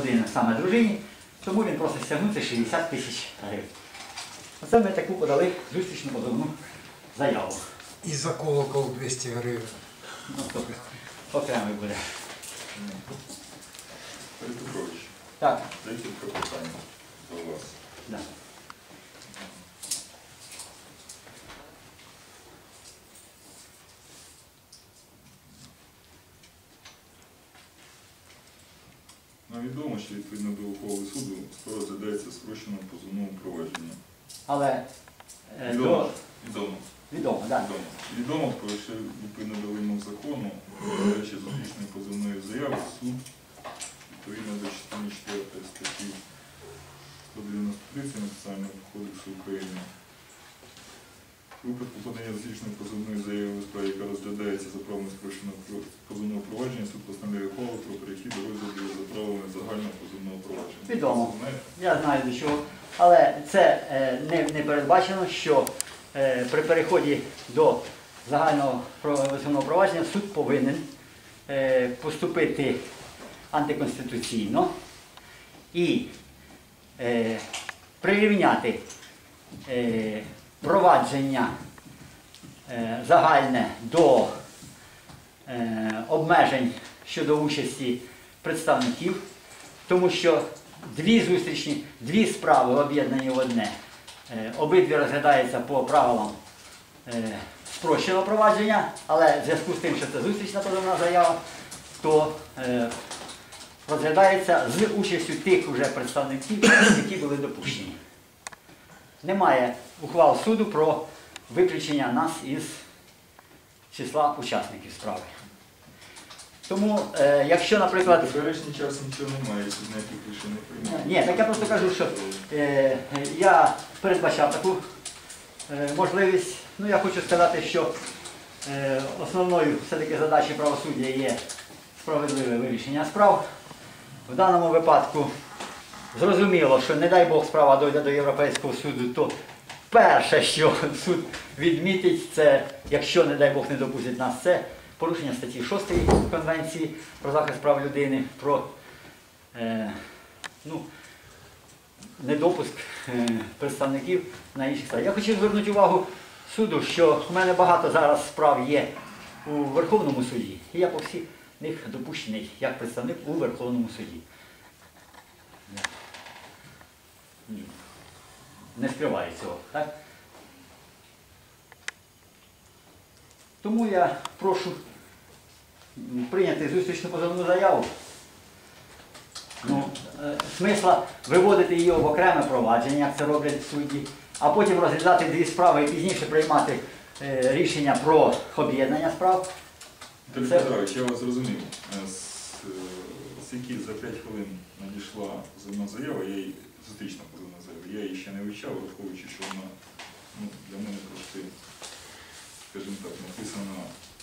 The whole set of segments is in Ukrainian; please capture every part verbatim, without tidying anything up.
години саме дружині, тому він просить стягнути шістдесят тисяч гривень. Оце ми таку подали зустрічну позовну заяву. І за колокол двісті гривень. Ну, тобто, окремий буде. Петро Петрович, Так. декілька питань до вас. Да. Нам відомо, що відповідно до ухвали суду справа розглядається в спрощеному позовному провадженні. Але е, Відомо. до... Відомо. відомо, так. Відомо. Відомо, про що відповідно до вимог закону, розглядаючи зустрічної позовної заяви, суд відповідно до частини четвертої статті сто дев'яносто три Національного кодексу України. У випадку подання зустрічної позовної заяви у справі, яка розглядається за правом спрощеного позовного провадження, суд постановляє ухвалу про перехід до розгляду за правилами загального позовного провадження. Відомо. Це знаєте? Я знаю до чого. Але це е, не, не передбачено, що е, при переході до загального позовного провадження суд повинен е, поступити антиконституційно і е, прирівняти е, провадження е, загальне до е, обмежень щодо участі представників, тому що дві зустрічні, дві справи об'єднані в одне. Е, обидві розглядаються по правилам е, спрощеного провадження, але в зв'язку з тим, що це зустрічна позовна заява, то е, розглядається з участю тих уже представників, які були допущені. Немає ухвал суду про виключення нас із числа учасників справи. Тому, е, якщо, наприклад... В теперішній час нічого немає, якщо ніяких рішень не приймає. Ні, так я просто кажу, що е, я передбачав таку е, можливість. Ну, я хочу сказати, що е, основною все-таки задачею правосуддя є справедливе вирішення справ. В даному випадку зрозуміло, що не дай Бог справа дойде до Європейського суду, то перше, що суд відмітить, це, якщо, не дай Бог, не допустить нас, це порушення статті шостої Конвенції про захист прав людини, про е, ну, недопуск е, представників на інших справах. Я хочу звернути увагу суду, що в мене багато зараз справ є у Верховному суді, і я по всіх них допущений як представник у Верховному суді. Ні. Не скриваю цього, так? Тому я прошу прийняти зустрічну позовну заяву. Ну, е, смисла виводити її в окреме провадження, як це роблять судді, а потім розглядати дві справи і пізніше приймати е, рішення про об'єднання справ. Петро Це... Петрович, я вас зрозумів. Оскільки за п'ять хвилин надійшла позовна заява, я її, зустрічна позовна заява, я її ще не вивчав, враховуючи, що вона ну, для мене трошки, скажімо так, написана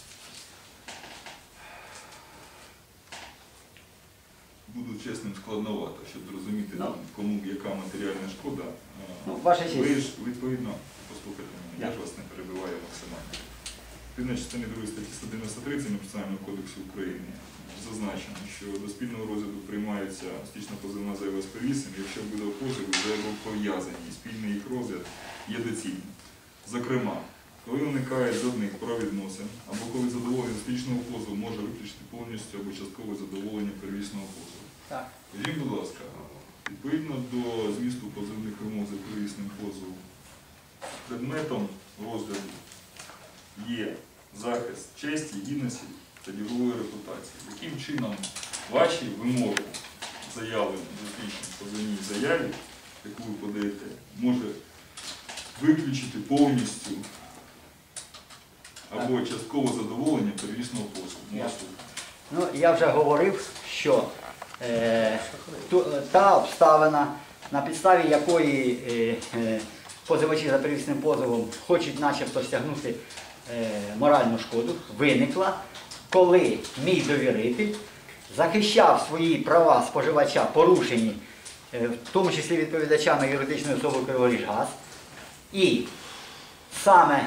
буду чесним, складновато, щоб зрозуміти, Ну. кому яка матеріальна шкода. Ну, ваша Ви честь. ж відповідно, послухайте мене, я ж вас не перебиваю максимально. Відповідно частини другої статті сто дев'яносто три Національного кодексу України зазначено, що до спільного розгляду приймається зустрічна позовна заява з первісним, якщо буде позови взаємопов'язані, і спільний їх розгляд є доцільним. Зокрема, коли виникає з одних правовідносин, або коли задоволення зустрічного позову може виключити повністю або часткове задоволення первісного позову. Так. Скажіть, будь ласка, відповідно до змісту позовних вимог за первісним позовом, предметом розгляду є захист честі, гідності та ділової репутації. Яким чином ваші вимоги, заявлені в зустрічній позовній заяві, яку ви подаєте, може виключити повністю або часткове задоволення первісного позову? Ну, я вже говорив, що е, ту, та обставина, на підставі якої е, е, позивачі за первісним позовом хочуть начебто стягнути е, моральну шкоду, виникла, коли мій довіритель захищав свої права споживача, порушені, е, в тому числі відповідачами юридичної особи «Криворіжгаз», і саме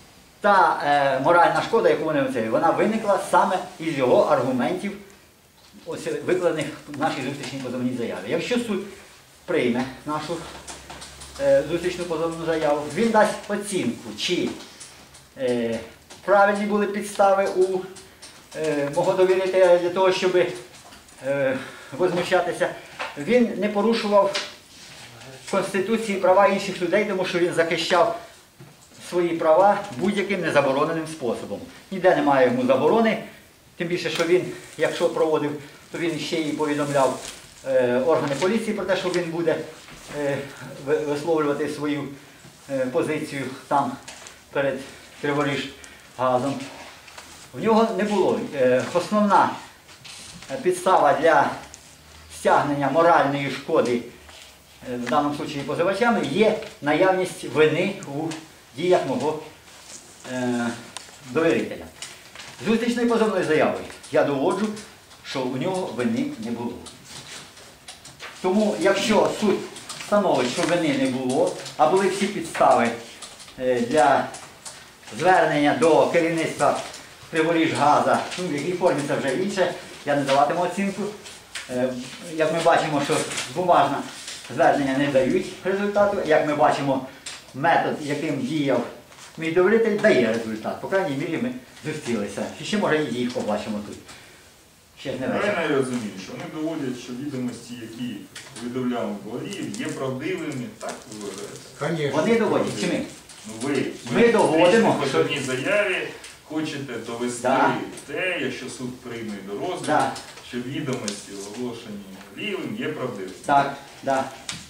та е, моральна шкода, яку вони оцінюють, вона виникла саме із його аргументів ось викладених в нашій зустрічній позовній заяві. Якщо суд прийме нашу е, зустрічну позовну заяву, він дасть оцінку, чи е, правильні були підстави у е, мого довірителя для того, щоб е, возмущатися. Він не порушував Конституції права інших людей, тому що він захищав свої права будь-яким незабороненим способом. Ніде немає йому заборони, тим більше, що він, якщо проводив, то він ще й повідомляв е, органи поліції про те, що він буде е, висловлювати свою е, позицію там перед Криворіжгазом. В нього не було. Е, основна підстава для стягнення моральної шкоди в даному випадку позивачами є наявність вини у діях мого е, довірителя. Зустрічною позовною заявою я доводжу, що у нього вини не було. Тому, якщо суд встановить, що вини не було, а були всі підстави е, для звернення до керівництва Криворіжгаза, ну, в якій формі це вже інше, я не даватиму оцінку. Е, як ми бачимо, що бумажна звернення не дають результату. Як ми бачимо, метод, яким діяв мій довіритель, дає результат. По крайній мірі ми зустрілися. І ще, може, і їх побачимо тут. Ще ж не вечір. Правильно я розумію, що вони доводять, що відомості, які повідомляв Валіїв, є правдивими, так ви вважаєте? Конечно. Вони доводять, чи ми? Ну ви, Ми доводимо, в що- позовній заяві хочете довести Да. те, якщо суд прийме до розгляду, Да. що відомості, оголошені Валієвим, є правдивими. Так, так.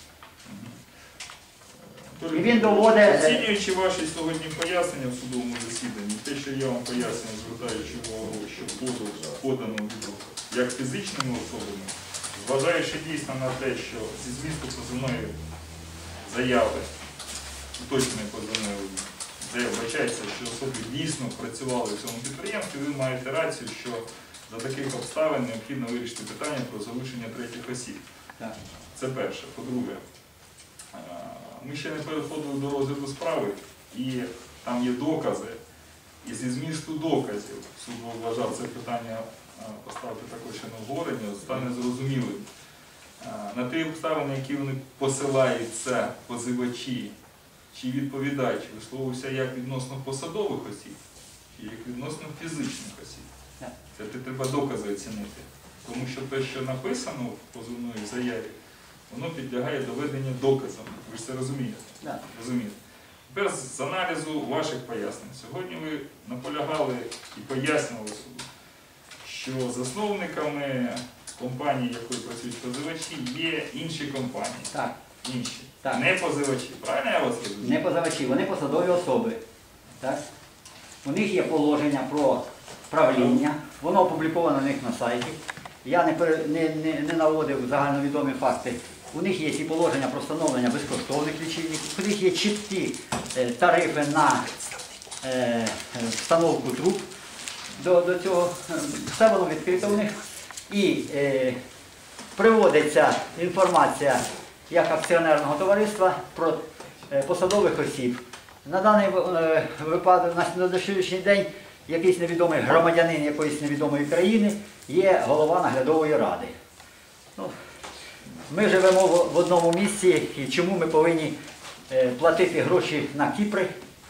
Анатолій І він Петрович, доводить- Оцінюючи ваші сьогодні пояснення в судовому засіданні, те, що я вам пояснюю, звертаючи увагу, що позов подано від як фізичними особами, зважаючи дійсно на те, що зі змісту позивної заяви, уточненої позивної заяви, вбачається, що особи дійсно працювали в цьому підприємстві, ви маєте рацію, що за таких обставин необхідно вирішити питання про залучення третіх осіб. Так. Це перше. По-друге, е, ми ще не переходили до розгляду справи, і там є докази, і зі змісту доказів суд вважав це питання е, поставити також ще на обговорення, стане зрозумілим. Е, На ті обставини, які вони посилаються, позивачі, чи відповідач висловився як відносно посадових осіб, чи як відносно фізичних осіб. Так. Це те треба докази оцінити. Тому що те, що написано в позовної заяві, воно підлягає доведенню доказами. Ви ж це розумієте? Так. Розумієте. Тепер з аналізу ваших пояснень. Сьогодні ви наполягали і пояснювали суду, що засновниками компанії, якої працюють позивачі, є інші компанії. Так. Інші. Так. Не позивачі. Правильно я вас розумію? Не позивачі, вони посадові особи. Так? У них є положення про правління, воно опубліковано у них на сайті. Я не, пере- не, не, не наводив загальновідомі факти. У них є ці положення про встановлення безкоштовних лічильників, у них є чіткі е, тарифи на е, е, встановку труб до, до цього. Е, Все воно відкрито у них. І е, приводиться інформація як акціонерного товариства про е, посадових осіб. На даний е, випадок, на, на сьогоднішній день, якийсь невідомий громадянин якоїсь невідомої країни є голова наглядової ради. Ну, ми живемо в, в одному місці, і чому ми повинні е, платити гроші на Кіпри?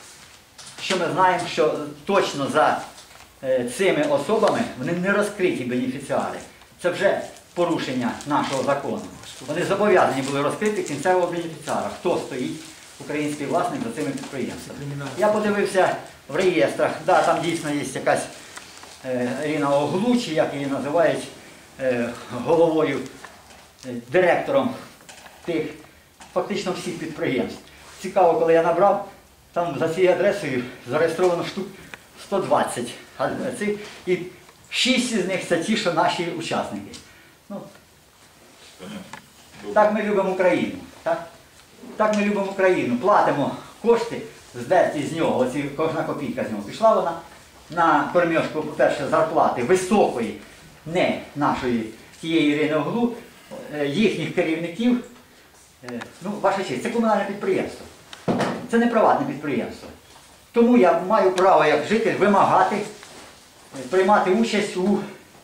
Що ми знаємо, що точно за е, цими особами вони не розкриті бенефіціари. Це вже порушення нашого закону. Вони зобов'язані були розкрити кінцевого бенефіціара, хто стоїть український власник за цими підприємствами. Я подивився в реєстрах, да, там дійсно є якась е, Ірина Оглу, чи як її називають, е, головою, е, директором тих фактично всіх підприємств. Цікаво, коли я набрав, там за цією адресою зареєстровано штук сто двадцять. А ці- І шість із них це ті, що наші учасники. Ну, Понятно. Добре. так ми любимо Україну. Так? Так ми любимо Україну. Платимо кошти, здерті з нього, оці кожна копійка з нього. Пішла вона на корміжку, по-перше, зарплати високої, не нашої тієї Ірини Оглу, е, їхніх керівників. Е, Ну, ваша честь, це комунальне підприємство. Це не приватне підприємство. Тому я маю право як житель вимагати, е, приймати участь у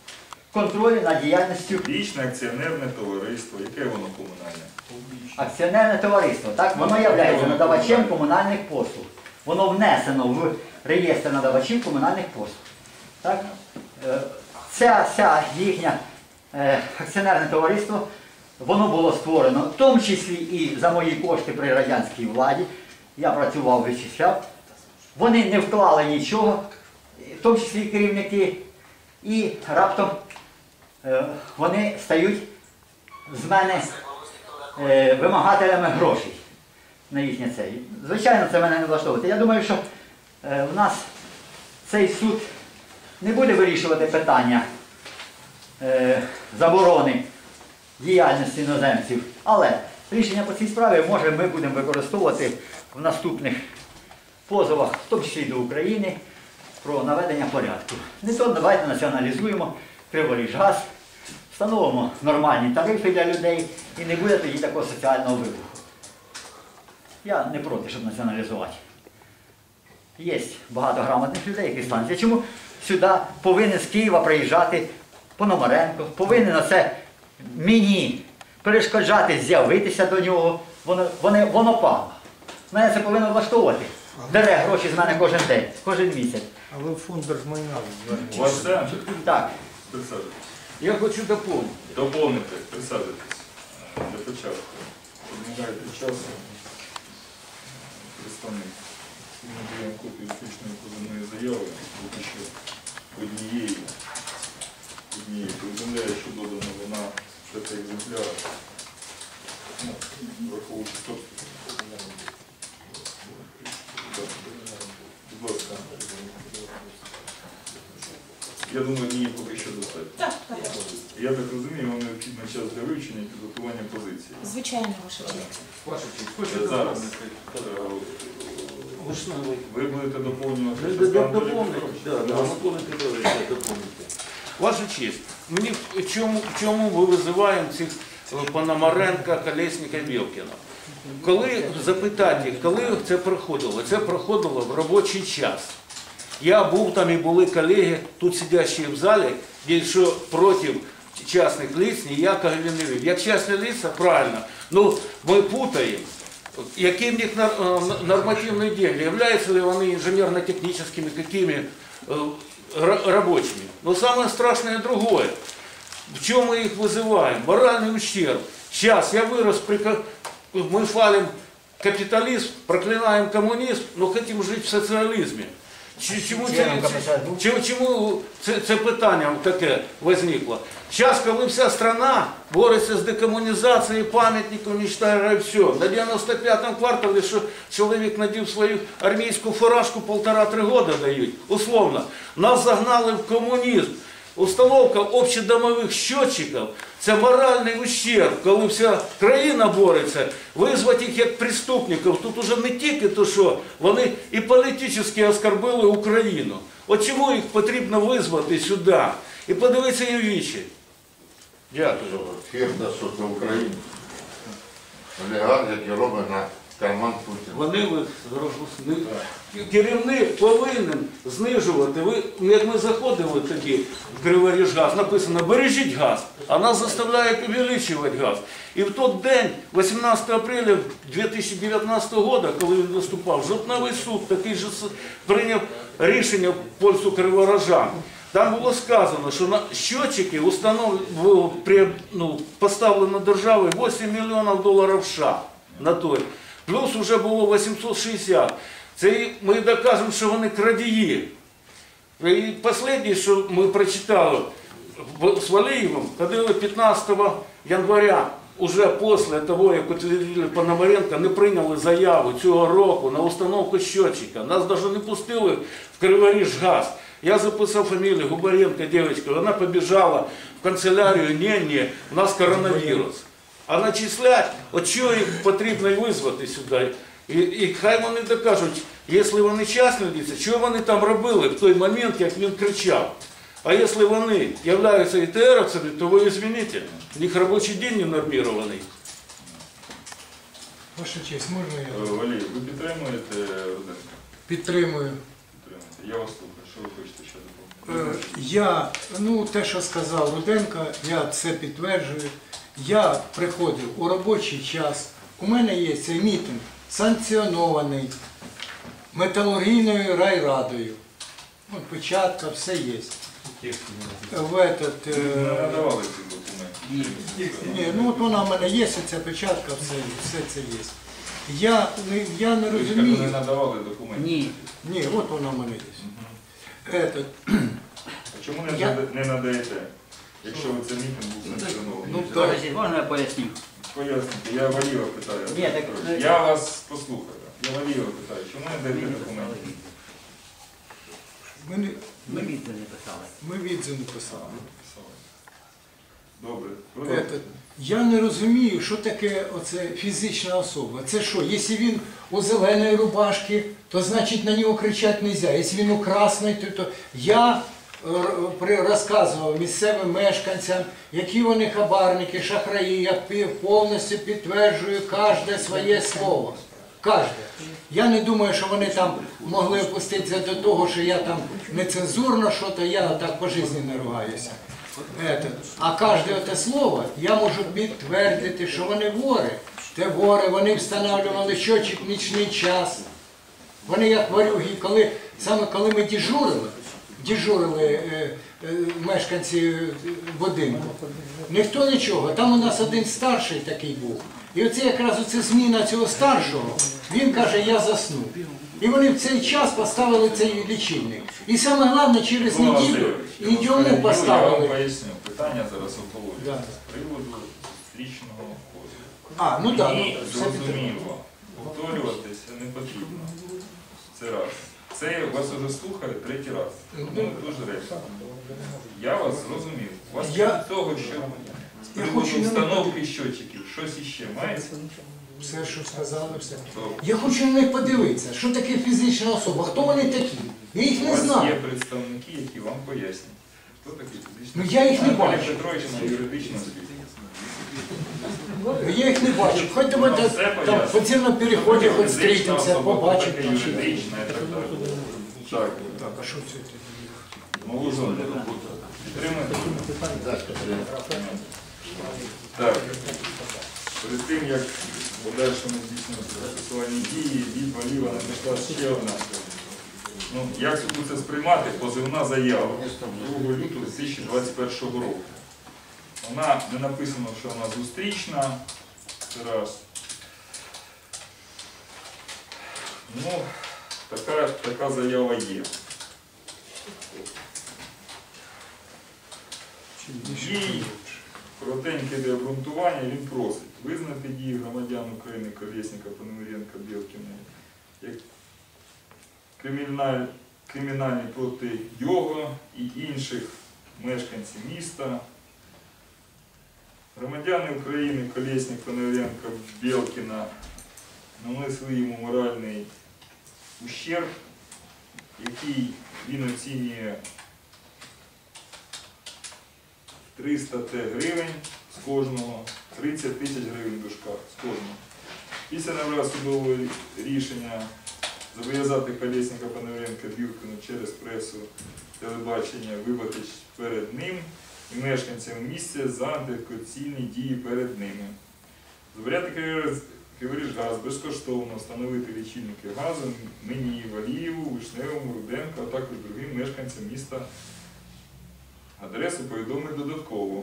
контролі над діяльністю Вічне акціонерне товариство, яке воно комунальне? акціонерне товариство. Так, воно є надавачем комунальних послуг. Воно внесено в реєстр надавачів комунальних послуг. Так? Е, Ця, ця їхнє е, акціонерне товариство, воно було створено, в тому числі і за мої кошти при радянській владі. Я працював, вичисляв. Вони не вклали нічого, в тому числі і керівники, і раптом е, вони стають з мене е, вимагателями грошей на їхнє це. Звичайно, це мене не влаштовує. Я думаю, що е, в нас цей суд не буде вирішувати питання е, заборони діяльності іноземців, але рішення по цій справі, може, ми будемо використовувати в наступних позовах, в тому числі і до України, про наведення порядку. Не то давайте націоналізуємо Криворіжгаз, встановимо нормальні тарифи для людей і не буде тоді такого соціального вибуху. Я не проти, щоб націоналізувати. Є багато грамотних людей, які стануться. Чому сюди повинен з Києва приїжджати Пономаренко, повинен на це мені перешкоджати з'явитися до нього, воно, воно, воно пало. Мене це повинно влаштовувати. Дере гроші з мене кожен день, кожен місяць. Але фонд держмайна У вас все? Так. Присаджуйтесь. Я хочу доповнити. Доповнити, присаджуйтесь. Для початку. Відмовляєте часу. Представник. Ми надаємо копію успішної позовної заяви, поки що однієї. Однієї. Повідомляє, що додана вона в цей екземпляр. Ну, враховуючи собственно. Будь ласка. Я думаю, мені поки що достатньо. Так, так. Я так розумію, вам необхідно час для вивчення і підготування позиції. Звичайно, ваша честь. Ваша честь, Е, хочу Зараз доповнити. е, Гушновий. ви будете доповнювати. Ви що скажете, доповнити? Петрович? Да, да, Анатолій Петрович, доповнити. Ваша честь, мені в чому, в чому ми визиваємо цих е, Пономаренка, Колєсника, Вілкіна? Коли запитати, коли це проходило? Це проходило в робочий час. Я був там і були колеги, тут сидящі в залі, і що проти частних лиц ніякого не вів. Як частні лица, правильно, ну ми путаємо, які в них нар- е, нормативні дії, являються ли вони інженерно-технічними, какими е, ра- рабочими. Но самое страшное другое. В чем мы их вызываем? Моральный ущерб. Сейчас я вырос, при... ко- мы фалим капитализм, проклинаем коммунизм, но хотим жить в социализме. Чи- Чому, Членом це, КПСС. чому, чому це, це питання таке возникло? Зараз, коли вся страна бореться з декомунізацією, пам'ятників, уничтожає все. На дев'яносто п'ятому кварталі, що чоловік надів свою армійську фуражку, полтора-три роки дають, условно. Нас загнали в комунізм. Установка общедомових счетчиків – це моральний ущерб, коли вся країна бореться, визвати їх як преступників. Тут уже не тільки то, що вони і політично оскорбили Україну. От чому їх потрібно визвати сюди і подивитися їм в вічі? Дякую. Фірда, що це Україна. Олігарх, який робить на карман Путіна. Вони ви зробили. Керівник повинен знижувати. Ви, як ми заходили тоді в Криворіжгаз, написано «бережіть газ», а нас заставляють увеличувати газ. І в той день, вісімнадцятого апреля дві тисячі дев'ятнадцятого року, коли він виступав, жовтневий суд такий же с- прийняв рішення в пользу криворожан. Там було сказано, що на щотчики установ... при- ну, поставлено державою вісім мільйонів доларів США на той. Плюс вже було вісімсот шістдесят. Це ми докажемо, що вони крадії. І останнє, що ми прочитали з Валієвим, коли п'ятнадцятого января, уже після того, як утвердили Пономаренка, не прийняли заяву цього року на установку щотчика. Нас навіть не пустили в Криворіжгаз. Я записав фамілію Губаренко, дівчинка, вона побіжала в канцелярію, ні-ні, у нас коронавірус. А начислять, от що їх потрібно визвати сюди. І, і хай вони докажуть, якщо вони частні лиця, що вони там робили в той момент, як він кричав. А якщо вони являються ІТРовцями, то ви извините, у них робочий день не нормірований. Ваша честь, можна Е, я? Валерій, ви підтримуєте Руденка? Підтримую. Підтримуєте. Я вас слухаю. Що ви хочете ще доповнити? Е, Я, ну те, що сказав Руденко, я це підтверджую. Я приходив у робочий час. У мене є цей мітинг санкціонований металургійною райрадою. От печатка, все є. В этот, Не е, надавали ці документи. ні, ну от вона в мене є, ця печатка, все, все це є. Я, не- я не Ви ж кажете, не розумію. надавали документи. Ні. Ні, от вона в мене є. Этот, А чому не, Я- нада- не надаєте, якщо ви цей мітинг був санкціонований? Ну, Подождіть, можна я поясню? Поясніть, я Валіва питаю. Ні, так, ну, Я вас послухаю. Я Валіва питаю, чому не даєте документи? ми, не- Ми відео не писали. ми відзив не писали. Добре. Этот, я не розумію, що таке оце фізична особа. Це що, якщо він у зеленій рубашці, то значить на нього кричати не можна. Якщо він у красній, то, то я е, при- розказував місцевим мешканцям, які вони хабарники, шахраї, я пи- повністю підтверджую кожне своє слово. Кожне. Я не думаю, що вони там могли опуститися до того, що я там нецензурно що то я так по житті не ругаюся. Этот. А кожне те слово я можу підтвердити, що вони вори. Те вори, вони встановлювали щочик нічний час. Вони як варюги, коли, саме коли ми дежурили, дежурили е, е, мешканці е, будинку, ніхто нічого. Там у нас один старший такий був. І оце якраз оце зміна цього старшого, він каже, я заснув. І вони в цей час поставили цей лічильник. І саме головне, через неділю і йому Я вам поставили. поясню. Питання зараз обговорюється Да. з приводу стрічного позову. А, ну так, Мені ну, все підтримую. зрозуміло, повторюватися не потрібно. Це раз. Це я вас уже слухаю третій раз. Ну, дуже речі. Я вас зрозумів. У вас Я- від того, що з Я приводу хочу не установки щотчиків, щось іще мається? Все, що сказали, все. Добре. Я хочу на них подивитися, що таке фізична особа, хто вони такі. Я їх У не вас є знаю. представники, які вам пояснять, хто такий фізичний. Ну, я їх не Анатолій бачу. Петрович на юридичну освіту. Я їх не бачу. Хоч давайте Ну, все там поясню. в подземному переході хоч Фізична зустрітимося, особа, хто побачимо. таке юридична і так далі. Так, Так, а що це ти? Молодсон, підтримуєте? Так. Перед тим, як в подальшому здійснювати процесуальні дії, від Валіва надійшла ще одна. Ну, як суду це сприймати? Позивна заява другого лютого дві тисячі двадцять першого року. Вона не написано, що вона зустрічна. Це раз. Ну, така, така заява є. Їй коротеньке де обґрунтування, він просить визнати дії громадян України Колєсника, Пономаренка, Білкіна як криміналь, кримінальні проти його і інших мешканців міста. Громадяни України Колєсник, Пономаренка, Білкіна нанесли йому моральний ущерб, який він оцінює триста гривень з кожного, тридцять тисяч гривень в дужках з кожного. Після набрав судового рішення зобов'язати Колєсника, Пономаренка, Білкіна через пресу, телебачення вибачити перед ним і мешканцями місця за антикорупційні дії перед ними. Забороняти Криворіжгаз безкоштовно встановити лічильники газу мені, Валієву, Вишневому, Руденко, а також другим мешканцям міста. Адресу повідомить додатково.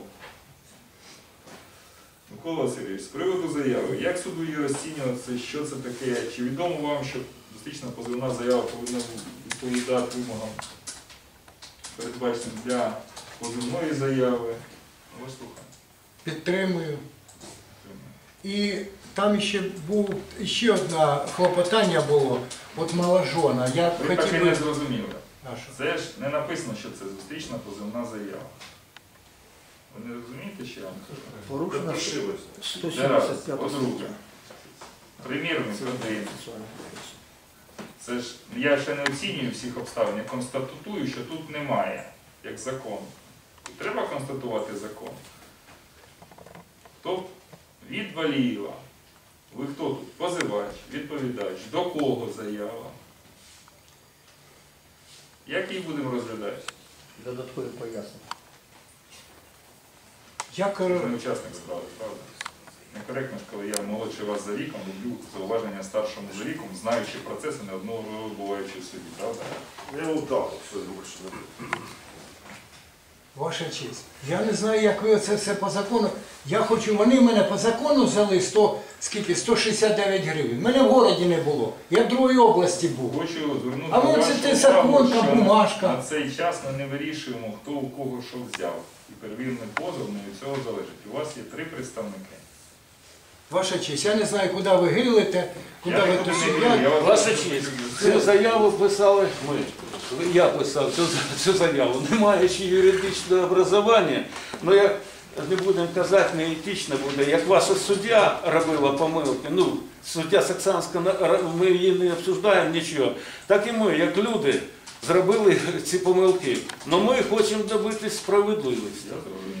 Микола Васильович, з приводу заяви, як суду її розцінювати, що це таке? Чи відомо вам, що зустрічна позовна заява повинна відповідати вимогам, передбаченим для позовної заяви? Ну, ви слухаєте. Підтримую. І там ще був ще одне клопотання було, от Маложона. Я Ви так і хотів не би. зрозуміли. А що? Це ж не написано, що це зустрічна позовна заява. Ви не розумієте, що я вам кажу? Порушено Це раз. По-друге, примірник один. Це ж я ще не оцінюю всіх обставин, я констатую, що тут немає, як закон. Тут треба констатувати закон. Тобто від Валієва. Ви хто тут? Позивач, відповідач, до кого заява? Як її будемо розглядати? Додаткові пояснення. Я Ви кажу, не учасник справи, правда? Некоректно, коли я молодший вас за віком, роблю зауваження старшому за віком, знаючи процеси, не одного буваючи в суді, правда? Я удав, все, більше не буде. ваша честь, я не знаю, як ви це все по закону. Я хочу, вони мене по закону взяли сто, скільки, сто шістдесят дев'ять гривень. Мене в городі не було. Я в другій області був. Хочу звернути А вон це вашу те увагу, законка, що бумажка. на цей час ми не вирішуємо, хто у кого що взяв. І первинний позов не від цього залежить. У вас є три представники. Ваша честь, я не знаю, куди ви гилите, куди Я ви нікуди тут не вірю, я сидять. вас Ваша дуже честь, люблю. цю заяву писали ми. Я писав цю, цю заяву, не маючи юридичного образування, але я не будемо казати, не етично буде, як ваша суддя робила помилки, ну, суддя Саксанська, ми її не обсуждаємо нічого, так і ми, як люди, зробили ці помилки. Але ми хочемо добитись справедливості.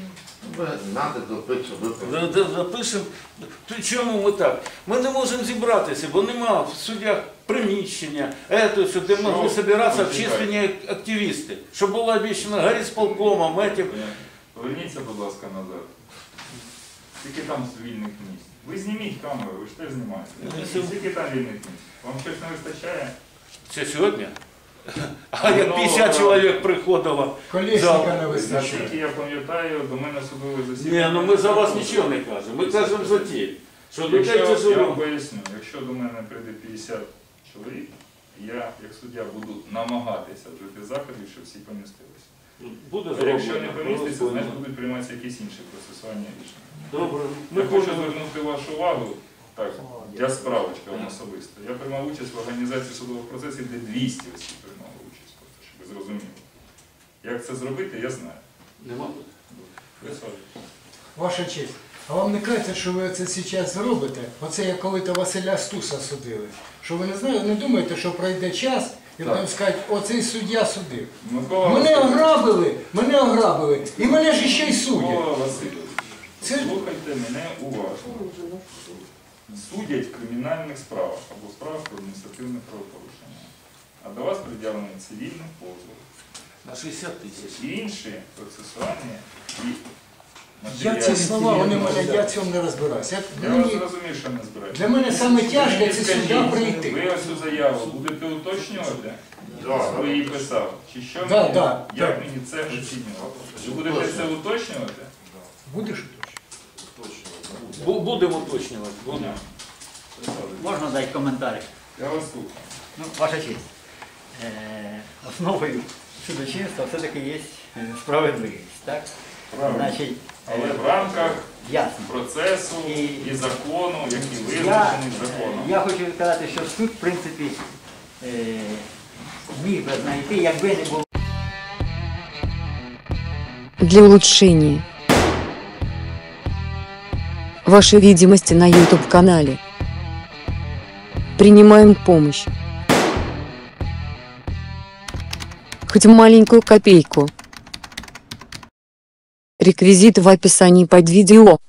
Надо допити, щоб ви Да- да- Запишемо. При чому ми так? Ми не можемо зібратися, бо нема в суддях приміщення, ето, що де могли Що? збиратися Почекайте. общественні активісти. Що було обіцяно горисполкомом, етим. Поверніться, будь ласка, назад. Скільки там вільних місць? Ви зніміть камеру, ви ж теж знімаєте. Скільки там вільних місць? Вам щось не вистачає? Це сьогодні? А як п'ятдесят чоловік приходило. Колесника не Наскільки вистачає. я пам'ятаю, до мене судове засідання. Ні, ну ми за вас нічого не кажемо. Ми кажемо за ті, що людей Якщо, я вам тяжело. поясню, якщо до мене прийде п'ятдесят чоловік, я, як суддя, буду намагатися вжити заходів, щоб всі помістилися. Буде А якщо не зроблено. поміститься, значить будуть прийматися якісь інші процесуальні рішення. Добре. Ми Ми хочу хочемо. звернути вашу увагу, так, для справочки вам особисто. Я приймав участь в організації судових процесів, де двісті осіб приймали участь, просто, щоб ви зрозуміли. Як це зробити, я знаю. Нема? Присаджуйтесь. Ваша честь, а вам не кажеться, що ви це зараз зробите? Оце як коли-то Василя Стуса судили. Що ви не знаєте, не думаєте, що пройде час, і Так. потім скажуть, оцей суддя судив. Микола Мене Васильович, ограбили, мене ограбили, і мене ж ще й судять. Микола Васильович, Це- слухайте мене уважно. Судять в кримінальних справах або справах про адміністративне правопорушення. А до вас пред'явлені цивільний позов. На шістдесят тисяч. І інші процесуальні і Я ці слова, вони мене, я в цьому не розбираюся. Я- Я вас мені- зрозумів, що не збираєте. Для мене саме тяжке Ви це скажіть, сюди прийти. Ви ось цю заяву будете уточнювати? Да. Хто її писав? Чи що Да, мені? да, Як так. мені це оцінювати? Ви будете це уточнювати? Будеш уточнювати? Бу- Будемо уточнювати. Будемо. Присаджуйтесь. Можна дати коментар? Я вас слухаю. Ну, ваша честь. Е, основою судочинства все-таки є е, справедливість, так? Правильно. Значить, Але е, в рамках ясно. процесу І- і закону, який Я, визначений е, законом. я хочу сказати, що суд, в принципі, е, міг би знайти, якби не було. Для улучшения вашей видимости на YouTube-канале принимаем помощь. Хоть маленькую копейку. Реквизиты в описании под видео.